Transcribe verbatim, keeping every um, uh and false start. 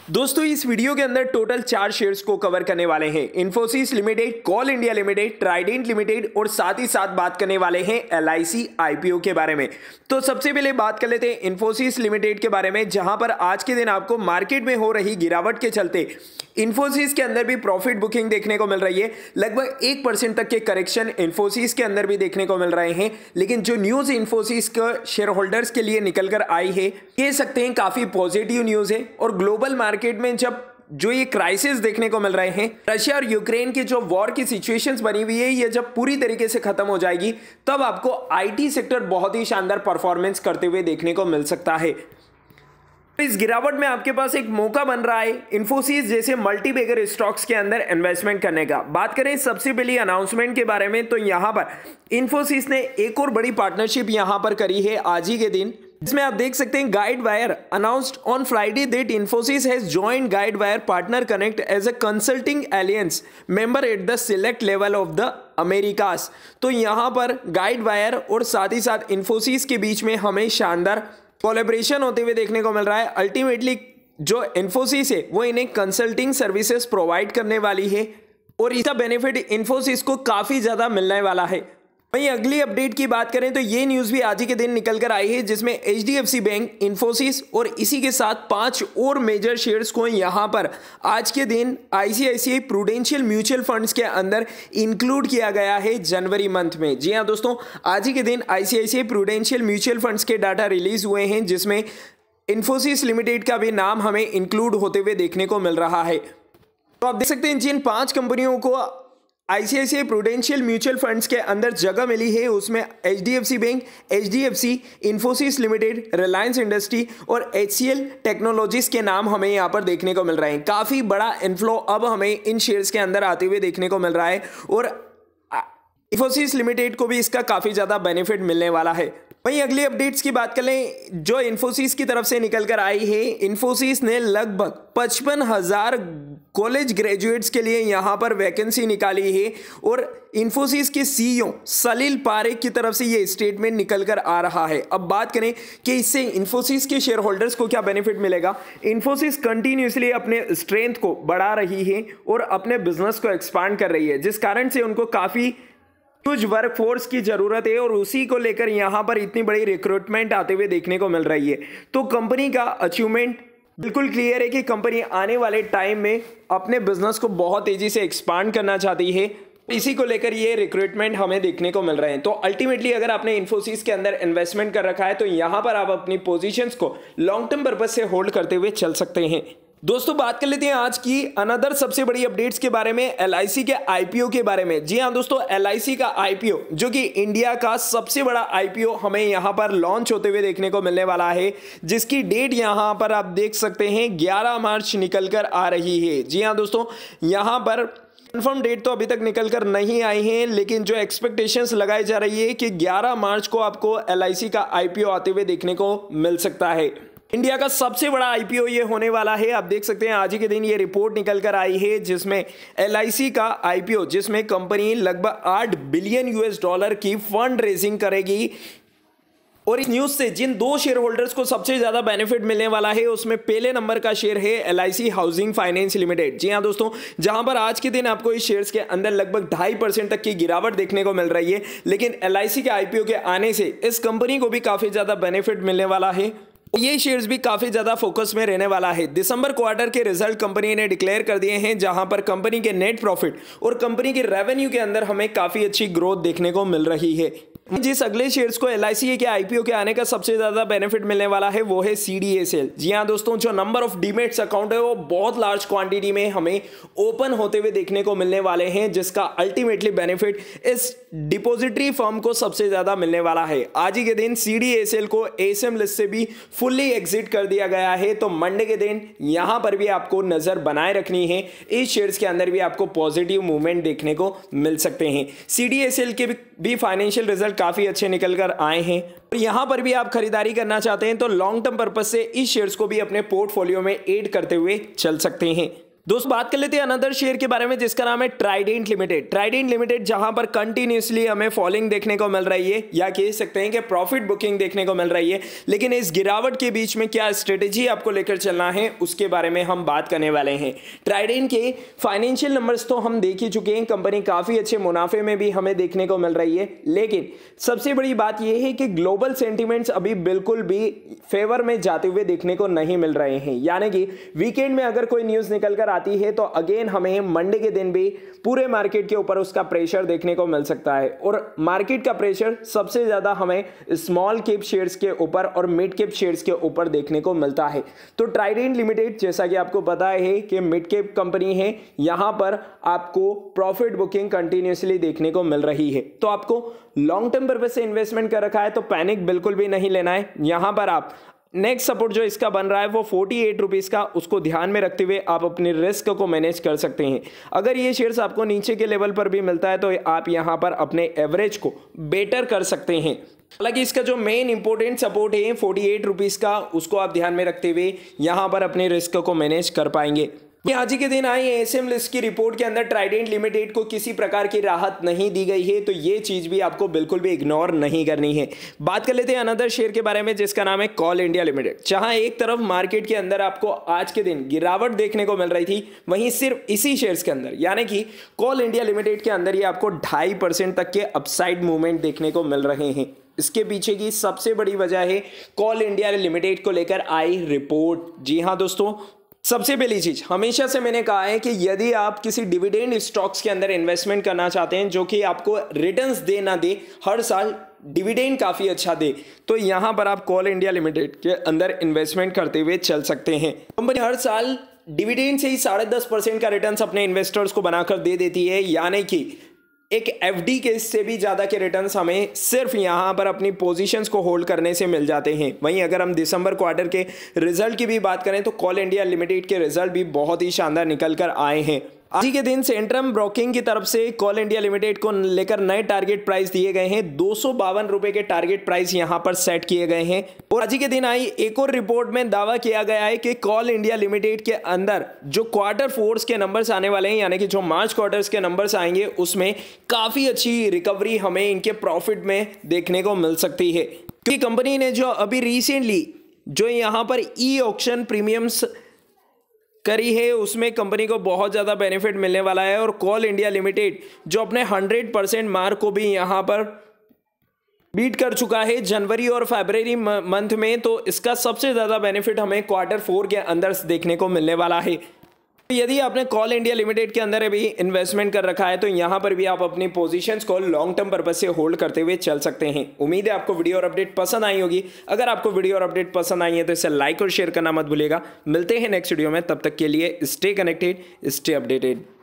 दोस्तों इस वीडियो के अंदर टोटल चार शेयर्स को कवर करने वाले हैं। Infosys limited, Coal India limited, Trident limited और साथ ही साथ बात करने वाले हैं L I C I P O के बारे में। तो सबसे पहले बात कर लेते हैं इंफोसिस लिमिटेड के बारे में, जहां पर आज के दिन आपको मार्केट में हो रही गिरावट के चलते इंफोसिस के अंदर भी प्रॉफिट बुकिंग देखने को मिल रही है। लगभग एक परसेंट तक के करेक्शन इंफोसिस के अंदर भी देखने को मिल रहे हैं। लेकिन जो न्यूज इंफोसिस के शेयर होल्डर्स के लिए निकल कर आई है, कह सकते हैं काफी पॉजिटिव न्यूज है। और ग्लोबल मार्केट में जब जो ये क्राइसिस देखने को मिल रहे हैं, रशिया और यूक्रेन की जो वॉर की सिचुएशंस बनी हुई है, ये जब पूरी तरीके से खत्म हो जाएगी तब आपको आईटी सेक्टर बहुत ही शानदार परफॉर्मेंस करते हुए देखने को मिल सकता है। इस गिरावट में आपके पास एक मौका बन रहा है इंफोसिस जैसे मल्टीबैगर स्टॉक्स के अंदर इन्वेस्टमेंट करने का। बात करें सबसे पहली अनाउंसमेंट के बारे में, तो यहां पर इंफोसिस ने एक और बड़ी पार्टनरशिप यहां पर करी है आज ही के दिन, इसमें आप देख सकते हैं Guidewire announced on Friday that Infosys has joined Guidewire partner connect as a consulting alliance member at the select level of the Americas. तो यहां पर गाइडवायर और साथ ही साथ इंफोसिस के बीच में हमें शानदार कोलैबोरेशन होते हुए देखने को मिल रहा है। अल्टीमेटली जो इंफोसिस है वो इन्हें कंसल्टिंग सर्विसेज प्रोवाइड करने वाली है और इसका बेनिफिट इंफोसिस को काफी ज्यादा मिलने वाला है। वहीं अगली अपडेट की बात करें तो ये न्यूज भी आज ही के दिन निकल कर आई है, जिसमें H D F C bank, Infosys और इसी के साथ पांच और मेजर शेयर्स को यहां पर आज के दिन I C I C I Prudential mutual funds के अंदर इंक्लूड किया गया है जनवरी मंथ में। जी हां दोस्तों, आज ही के दिन I C I C I Prudential mutual funds के डाटा रिलीज हुए हैं, जिसमें इंफोसिस लिमिटेड का भी नाम हमें इंक्लूड होते हुए देखने को मिल रहा है। तो आप देख सकते हैं जिन पांच कंपनियों को I C I C I Prudential mutual funds के अंदर जगह मिली है, उसमें H D F C bank, H D F C, Infosys limited, Reliance industry और एच सी एल टेक्नोलॉजीज के नाम हमें यहां पर देखने को मिल रहे हैं। काफी बड़ा इनफ्लो अब हमें इन शेयर्स के अंदर आते हुए देखने को मिल रहा है और इंफोसिस लिमिटेड को भी इसका काफी ज्यादा बेनिफिट मिलने वाला है। वहीं अगली अपडेट्स की बात कर लें जो इंफोसिस की तरफ से निकल कर आई है। इंफोसिस ने लगभग पचपन हजार कॉलेज ग्रेजुएट्स के लिए यहां पर वैकेंसी निकाली है और इंफोसिस के सी ई ओ सलील पारेख की तरफ से ये स्टेटमेंट निकल कर आ रहा है। अब बात करें कि इससे इंफोसिस के शेयर होल्डर्स को क्या बेनिफिट मिलेगा। इंफोसिस कंटिन्यूसली अपने स्ट्रेंथ को बढ़ा रही है और अपने बिजनेस को एक्सपांड कर रही है, जिस कारण से उनको काफी कुछ वर्कफोर्स की जरूरत है और उसी को लेकर यहां पर इतनी बड़ी रिक्रूटमेंट आते हुए देखने को मिल रही है। तो कंपनी का अचीवमेंट बिल्कुल क्लियर है कि कंपनी आने वाले टाइम में अपने बिजनेस को बहुत तेजी से एक्सपांड करना चाहती है। इसी को लेकर ये रिक्रूटमेंट हमें देखने को मिल रहे हैं। तो अल्टीमेटली अगर आपने इंफोसिस के अंदर इन्वेस्टमेंट कर रखा है तो यहां पर आप अपनी पोजीशंस को लॉन्ग टर्म पर्पज से होल्ड करते हुए चल सकते हैं। दोस्तों बात कर लेते हैं आज की अनदर सबसे बड़ी अपडेट्स के बारे में, एल आई सी के आई पी ओ के बारे में। जी हां दोस्तों, एल आई सी का आई पी ओ जो कि इंडिया का सबसे बड़ा आई पी ओ हमें यहां पर लॉन्च होते हुए देखने को मिलने वाला है, जिसकी डेट यहां पर आप देख सकते हैं ग्यारह मार्च निकल कर आ रही है। जी हां दोस्तों, यहां पर कंफर्म डेट तो अभी तक निकल कर नहीं आई है, लेकिन जो एक्सपेक्टेशंस लगाई जा रही है कि ग्यारह मार्च को आपको एल आई सी का आई पी ओ आते हुए देखने को मिल सकता है। इंडिया का सबसे बड़ा आई पी ओ ये होने वाला है। आप देख सकते हैं आज ही के दिन ये रिपोर्ट निकल कर आई है, जिसमें एल आई सी का आई पी ओ, जिसमें कंपनी लगभग आठ बिलियन यूएस डॉलर की फंड रेजिंग करेगी। और इस न्यूज से जिन दो शेयर होल्डर्स को सबसे ज्यादा बेनिफिट मिलने वाला है, उसमें पहले नंबर का शेयर है L I C housing finance limited. जी हां दोस्तों, जहां पर आज के दिन आपको इस शेयर्स के अंदर लगभग ढाई परसेंट तक की गिरावट देखने को मिल रही है, लेकिन एल आई सी के आई पी ओ के आने से इस कंपनी को भी काफी ज्यादा बेनिफिट मिलने वाला है। ये शेयर्स भी काफी ज्यादा फोकस में रहने वाला है। दिसंबर क्वार्टर के रिजल्ट कंपनी ने डिक्लेयर कर दिए हैं, जहां पर कंपनी के नेट प्रॉफिट और कंपनी के रेवेन्यू के अंदर हमें काफी अच्छी ग्रोथ देखने को मिल रही है। जिस अगले शेयर्स को एल आई सी के आई पी ओ के आने का सबसे ज्यादा बेनिफिट मिलने वाला है वो है सी डी एस एल। जी हां दोस्तों, जो नंबर ऑफ डीमेट्स अकाउंट है वो बहुत लार्ज क्वांटिटी में हमें ओपन होते हुए देखने को मिलने वाले हैं, जिसका अल्टीमेटली बेनिफिट इस डिपोजिटरी फर्म को सबसे ज्यादा मिलने वाला है। आज ही के दिन सी डी एस एल को ए एस एम लिस्ट से भी फुल्ली एग्जिट कर दिया गया है, तो मंडे के दिन यहां पर भी आपको नजर बनाए रखनी है। इस शेयर्स के अंदर भी आपको पॉजिटिव मूवमेंट देखने को मिल सकते हैं। सी डी एस एल के भी फाइनेंशियल रिजल्ट काफी अच्छे निकल कर आए हैं और यहां पर भी आप खरीदारी करना चाहते हैं तो लॉन्ग टर्म पर्पज से इस शेयर्स को भी अपने पोर्टफोलियो में ऐड करते हुए चल सकते हैं। दोस्तों बात कर लेते हैं अनदर शेयर के बारे में जिसका नाम है ट्राइडेंट लिमिटेड। ट्राइडेंट लिमिटेड जहां पर कंटिन्यूसली हमें फॉलिंग देखने को मिल रही है या कह सकते हैं कि प्रॉफिट बुकिंग देखने को मिल रही है, लेकिन इस गिरावट के बीच में क्या स्ट्रेटेजी आपको लेकर चलना है उसके बारे में हम बात करने वाले हैं। ट्राइडेंट के फाइनेंशियल नंबर्स तो हम देख ही चुके हैं, कंपनी काफी अच्छे मुनाफे में भी हमें देखने को मिल रही है, लेकिन सबसे बड़ी बात यह है कि ग्लोबल सेंटीमेंट्स अभी बिल्कुल भी फेवर में जाते हुए देखने को नहीं मिल रहे हैं। यानी कि वीकेंड में अगर कोई न्यूज निकल कर आती है तो अगेन हमें मंडे के दिन भी पूरे मार्केट के ऊपर उसका प्रेशर देखने को मिल सकता है, और मार्केट का प्रेशर सबसे ज्यादा हमें स्मॉल कैप शेयर्स के ऊपर और मिड कैप शेयर्स के ऊपर देखने को मिलता है। तो ट्राइडेंट लिमिटेड जैसा कि आपको पता है कि मिड कैप कंपनी है, यहां पर आपको प्रॉफिट बुकिंग कंटिन्यूसली देखने को मिल रही है। तो आपको लॉन्ग टर्म पर्पस से इन्वेस्टमेंट कर रखा है तो पैनिक बिल्कुल भी नहीं लेना है। यहां पर आप नेक्स्ट सपोर्ट जो इसका बन रहा है वो फोर्टी एट रुपीज़ का, उसको ध्यान में रखते हुए आप अपने रिस्क को मैनेज कर सकते हैं। अगर ये शेयर्स आपको नीचे के लेवल पर भी मिलता है तो आप यहां पर अपने एवरेज को बेटर कर सकते हैं। हालांकि इसका जो मेन इंपॉर्टेंट सपोर्ट है फोर्टी एट रुपीज़ का, उसको आप ध्यान में रखते हुए यहां पर अपने रिस्क को मैनेज कर पाएंगे। आज ही के दिन आई एएसएम लिस्ट की रिपोर्ट के अंदर ट्राइडेंट लिमिटेड को किसी प्रकार की राहत नहीं दी गई है, तो ये चीज भी आपको बिल्कुल भी इग्नोर नहीं करनी है। बात कर लेते हैं अनदर शेयर के बारे में जिसका नाम है कॉल इंडिया लिमिटेड। जहां एक तरफ मार्केट के अंदर आपको आज के दिन गिरावट देखने को मिल रही थी, वहीं सिर्फ इसी शेयर्स के अंदर यानी कि कॉल इंडिया लिमिटेड के अंदर ही आपको ढाई परसेंट तक के अपसाइड मूवमेंट देखने को मिल रहे हैं। इसके पीछे की सबसे बड़ी वजह है कॉल इंडिया लिमिटेड को लेकर आई रिपोर्ट। जी हाँ दोस्तों, सबसे पहली चीज हमेशा से मैंने कहा है कि यदि आप किसी डिविडेंड स्टॉक्स के अंदर इन्वेस्टमेंट करना चाहते हैं जो कि आपको रिटर्न्स दे ना दे, हर साल डिविडेंड काफी अच्छा दे, तो यहां पर आप कॉल इंडिया लिमिटेड के अंदर इन्वेस्टमेंट करते हुए चल सकते हैं। कंपनी हर साल डिविडेंड से ही साढ़े दस परसेंट का रिटर्न्स अपने इन्वेस्टर्स को बनाकर दे देती है, यानी कि एक एफडी के से भी ज्यादा के रिटर्न्स हमें सिर्फ यहां पर अपनी पोजीशंस को होल्ड करने से मिल जाते हैं। वहीं अगर हम दिसंबर क्वार्टर के रिजल्ट की भी बात करें तो कॉल इंडिया लिमिटेड के रिजल्ट भी बहुत ही शानदार निकल कर आए हैं। आज के दिन सेंट्रम ब्रोकिंग की तरफ से कॉल इंडिया लिमिटेड को लेकर नए टारगेट प्राइस दिए गए हैं। दो सौ बावन रुपए के टारगेट प्राइस यहां पर सेट किए गए हैं। और आज के दिन आई एक और रिपोर्ट में दावा किया गया है कि कॉल इंडिया लिमिटेड के अंदर जो क्वार्टर फोर्स के नंबर्स आने वाले हैं, यानी कि जो मार्च क्वार्टर्स के नंबर्स आएंगे, उसमें काफी अच्छी रिकवरी हमें इनके प्रॉफिट में देखने को मिल सकती है। क्योंकि कंपनी ने जो अभी रिसेंटली जो यहां पर ई ऑक्शन प्रीमियम्स करी है उसमें कंपनी को बहुत ज़्यादा बेनिफिट मिलने वाला है। और कॉल इंडिया लिमिटेड जो अपने हंड्रेड परसेंट मार्क को भी यहाँ पर बीट कर चुका है जनवरी और फरवरी मंथ में, तो इसका सबसे ज़्यादा बेनिफिट हमें क्वार्टर फोर के अंदर देखने को मिलने वाला है। यदि आपने कॉल इंडिया लिमिटेड के अंदर अभी इन्वेस्टमेंट कर रखा है तो यहां पर भी आप अपनी पोजीशंस को लॉन्ग टर्म पर्पस से होल्ड करते हुए चल सकते हैं। उम्मीद है आपको वीडियो और अपडेट पसंद आई होगी। अगर आपको वीडियो और अपडेट पसंद आई है तो इसे लाइक और शेयर करना मत भूलिएगा। मिलते हैं नेक्स्ट वीडियो में, तब तक के लिए स्टे कनेक्टेड, स्टे अपडेटेड।